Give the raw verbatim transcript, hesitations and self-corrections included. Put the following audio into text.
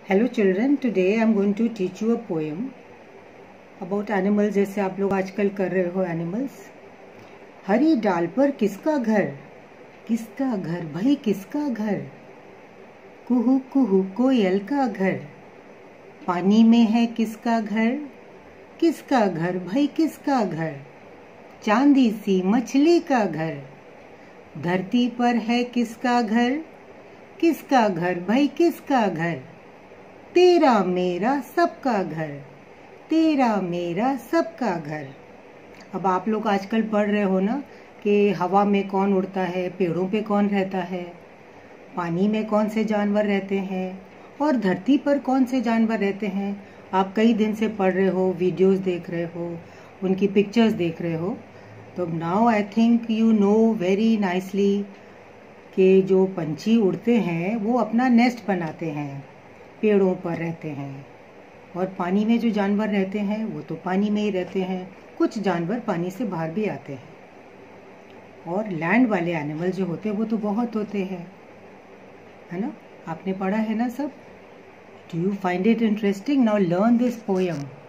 Hello children, today I am going to teach you a poem about animals जैसे आप लोग आजकल कर रहे हो animals। हरी डाल पर किसका घर, किसका घर भाई किसका घर, कुहू कुहू कोयल का घर। पानी में है किसका घर, किसका घर भाई किसका घर, चांदी सी मछली का घर। धरती पर है किसका घर, किसका घर भाई किसका घर, तेरा मेरा सबका घर, तेरा मेरा सबका घर। अब आप लोग आजकल पढ़ रहे हो ना कि हवा में कौन उड़ता है, पेड़ों पे कौन रहता है, पानी में कौन से जानवर रहते हैं और धरती पर कौन से जानवर रहते हैं। आप कई दिन से पढ़ रहे हो, वीडियोस देख रहे हो, उनकी पिक्चर्स देख रहे हो। तो now I think you know very nicely कि जो पंछी उड़ते हैं वो अपना नेस्ट बनाते हैं, पेड़ों पर रहते हैं। और पानी में जो जानवर रहते हैं वो तो पानी में ही रहते हैं, कुछ जानवर पानी से बाहर भी आते हैं। और लैंड वाले एनिमल जो होते हैं वो तो बहुत होते हैं, है ना। आपने पढ़ा है ना सब। Do you find it interesting? Now learn this poem.